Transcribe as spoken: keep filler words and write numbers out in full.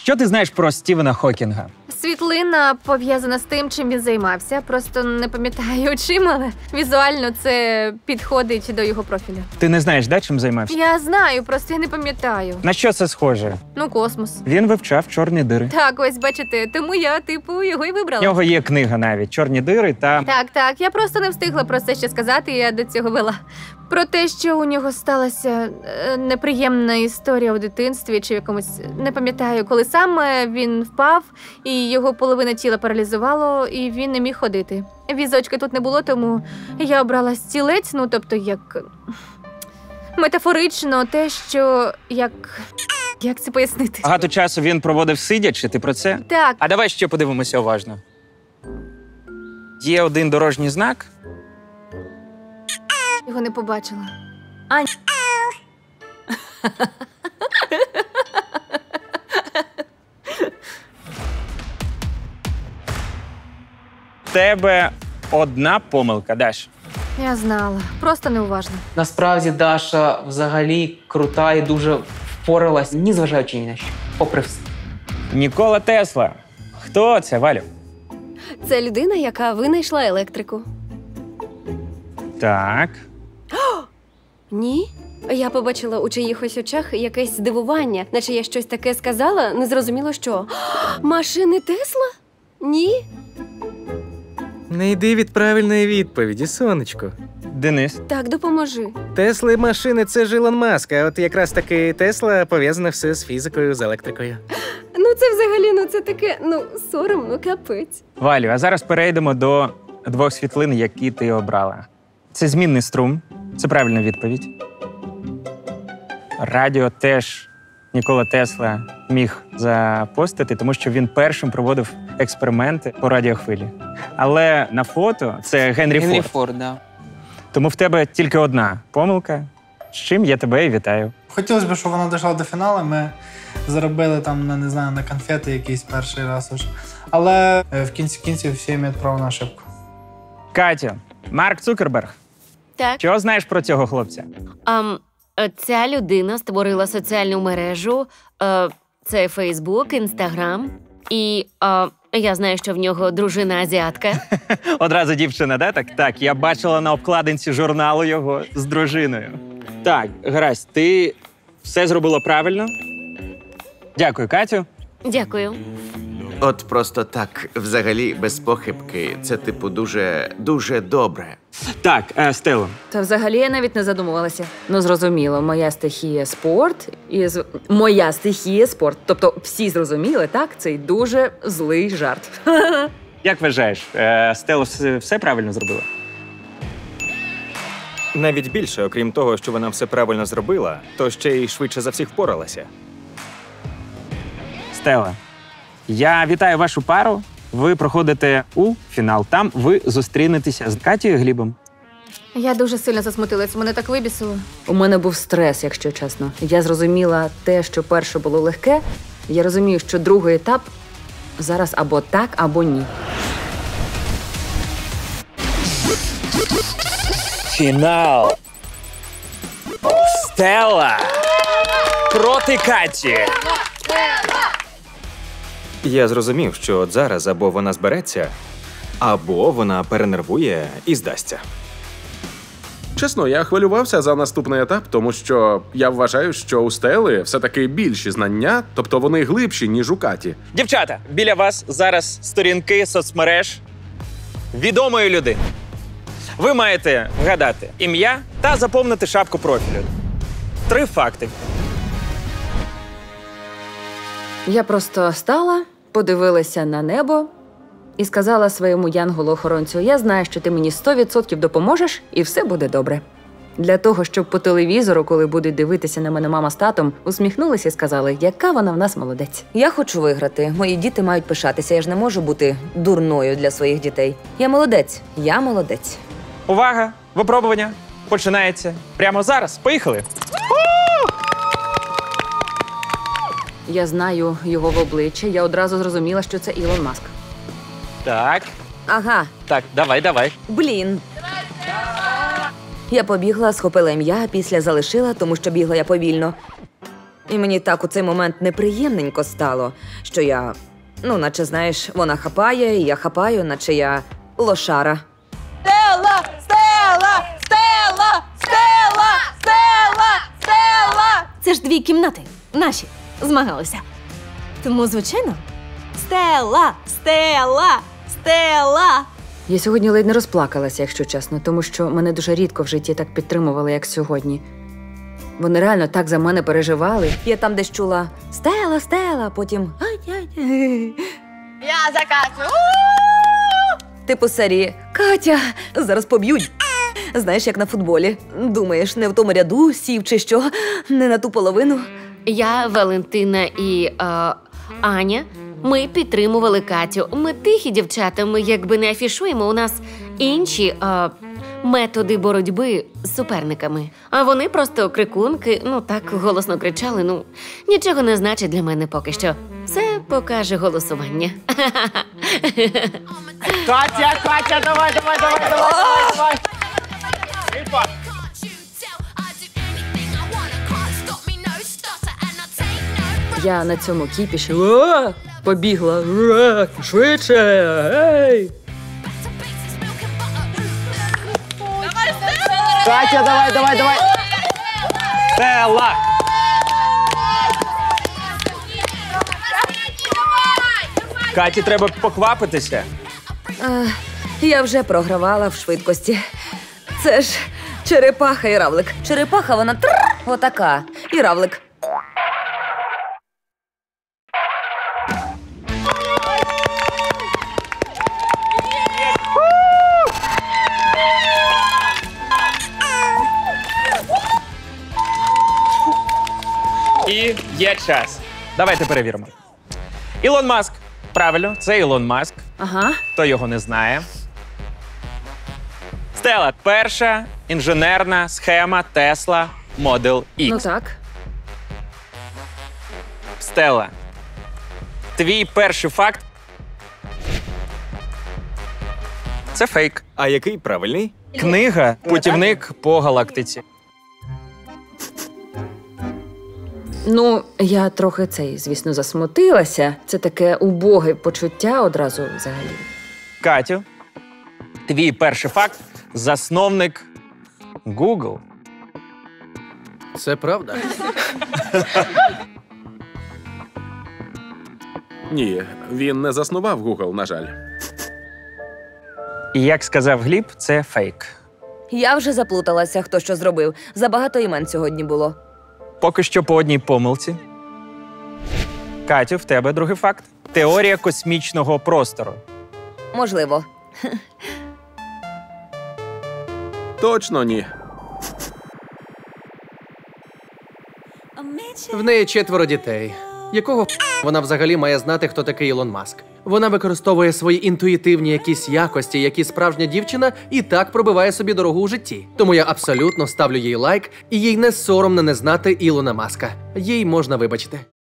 Що ти знаєш про Стівена Хокінга? Світлина пов'язана з тим, чим він займався. Просто не пам'ятаю чим, але візуально це підходить до його профілю. Ти не знаєш, да, чим займався? Я знаю, просто я не пам'ятаю. На що це схоже? Ну, космос. Він вивчав чорні дири. Так, ось, бачите, тому я, типу, його і У вибрала. нього є книга навіть «Чорні дири» та… Так, так, я просто не встигла про це ще сказати, я до цього вела. Про те, що у нього сталася е, неприємна історія у дитинстві чи в якомусь, не пам'ятаю, коли саме він впав, і його половина тіла паралізувало, і він не міг ходити. Візочки тут не було, тому я обрала стілець, ну, тобто, як метафорично те, що, як… Як це пояснити? Багато часу він проводив сидячи, ти про це? Так. А давай ще подивимося уважно. Є один дорожній знак. Його не побачила. Ань. В тебе одна помилка, Даш. Я знала. Просто неуважно. Насправді Даша взагалі крута і дуже впоралась, ні зважаючи ні на що, попри все. Нікола Тесла. Хто це, Валю? Це людина, яка винайшла електрику. Так. Ні? Я побачила у чиїхось очах якесь здивування, наче я щось таке сказала, незрозуміло що. Машини Тесла? Ні? Не йди від правильної відповіді, сонечко. Денис. Так, допоможи. Тесли машини – це ж Ілон Маск, а от якраз таки Тесла пов'язана все з фізикою, з електрикою. Ну це взагалі, ну це таке, ну, соромно, капець. Валю, а зараз перейдемо до двох світлин, які ти обрала. Це змінний струм. Це правильна відповідь. Радіо теж Нікола Тесла міг запостити, тому що він першим проводив експерименти по радіохвилі. Але на фото це Генрі, Генрі Форд. Форд, да. Тому в тебе тільки одна помилка, з чим я тебе і вітаю. Хотілося б, щоб вона дійшла до фіналу. Ми заробили там, на, не знаю, на конфети якийсь перший раз уже. Але е, в кінці кінців всі мають право на ошибку. Катю, Марк Цукерберг. Так. Що знаєш про цього хлопця? Um, ця людина створила соціальну мережу. Е, це Фейсбук, Інстаграм. І е, я знаю, що в нього дружина азіатка. Одразу дівчина, да? Так, так, я бачила на обкладинці журналу його з дружиною. Так, гаразд, ти все зробила правильно. Дякую, Катю. Дякую. От просто так, взагалі, без похибки, це, типу, дуже, дуже добре. Так, е, Стело. Та взагалі я навіть не задумувалася. Ну, зрозуміло, моя стихія – спорт. І з... Моя стихія – спорт. Тобто всі зрозуміли, так? Цей дуже злий жарт. Як вважаєш, е, Стело все, все правильно зробила? Навіть більше, окрім того, що вона все правильно зробила, то ще й швидше за всіх впоралася. Стелла, я вітаю вашу пару. Ви проходите у фінал. Там ви зустрінетеся з Катєю і Глібом. Я дуже сильно засмутилась, мене так вибісило. У мене був стрес, якщо чесно. Я зрозуміла те, що перше було легке. Я розумію, що другий етап зараз або так, або ні. Фінал. Стелла проти Каті. Я зрозумів, що от зараз або вона збереться, або вона перенервує і здасться. Чесно, я хвилювався за наступний етап, тому що я вважаю, що у Стели все-таки більші знання, тобто вони глибші, ніж у Каті. Дівчата, біля вас зараз сторінки соцмереж відомої людини. Ви маєте вгадати ім'я та заповнити шапку профілю. Три факти. Я просто стала, подивилася на небо і сказала своєму янголу-охоронцю: я знаю, що ти мені сто відсотків допоможеш, і все буде добре. Для того, щоб по телевізору, коли будуть дивитися на мене мама з татом, усміхнулися і сказали, яка вона в нас молодець. Я хочу виграти. Мої діти мають пишатися. Я ж не можу бути дурною для своїх дітей. Я молодець. Я молодець. Увага! Випробування починається прямо зараз. Поїхали! Я знаю його в обличчя, я одразу зрозуміла, що це Ілон Маск. Так. Ага. Так, давай, давай. Блін. Я побігла, схопила ім'я, а після залишила, тому що бігла я повільно. І мені так у цей момент неприємненько стало, що я, ну, наче, знаєш, вона хапає, і я хапаю, наче я лошара. Стелла! Стелла! Стелла! Стелла! Стелла! Стелла! Це ж дві кімнати. Наші. Змагалися. Тому, звичайно. Стелла! Стелла! Стелла! Я сьогодні ледь не розплакалася, якщо чесно, тому що мене дуже рідко в житті так підтримували, як сьогодні. Вони реально так за мене переживали. Я там десь чула «Стела, Стела», потім «Ай-яй-яй». Я за Катю! Типу серії «Катя, зараз поб'ють». Знаєш, як на футболі. Думаєш, не в тому ряду сів чи що, не на ту половину. Я, Валентина і е, Аня. Ми підтримували Катю. Ми тихі дівчата, ми якби не афішуємо. У нас інші е, методи боротьби з суперниками. А вони просто крикунки, ну так голосно кричали. Ну, нічого не значить для мене поки що. Це покаже голосування. Катя, Катя, давай, давай, давай, давай, давай, давай. Я на цьому кіпіші «О, побігла, «О, швидше, ей!» Катя, давай, давай, давай. Стелла. Каті треба поквапитися. А, я вже програвала в швидкості. Це ж черепаха і равлик. Черепаха, вона тр, отака. І равлик. І є час. Давайте перевіримо. Ілон Маск. Правильно, це Ілон Маск. Ага. Хто його не знає. Стелла, перша інженерна схема Tesla Model X. Ну так. Стелла, твій перший факт – це фейк. А який правильний? Книга «Путівник по галактиці». Ну, я трохи цей, звісно, засмутилася. Це таке убоге почуття одразу взагалі. Катю, твій перший факт – засновник Google. Це правда? Ні, він не заснував Google, на жаль. І як сказав Гліб, це фейк. Я вже заплуталася, хто що зробив. Забагато імен сьогодні було. Поки що по одній помилці. Катю, в тебе другий факт. Теорія космічного простору. Можливо. Точно ні. В неї четверо дітей. Якого вона взагалі має знати, хто такий Ілон Маск? Вона використовує свої інтуїтивні якісь якості, які справжня дівчина і так пробиває собі дорогу у житті. Тому я абсолютно ставлю їй лайк, і їй не соромно не знати Ілона Маска. Їй можна вибачити.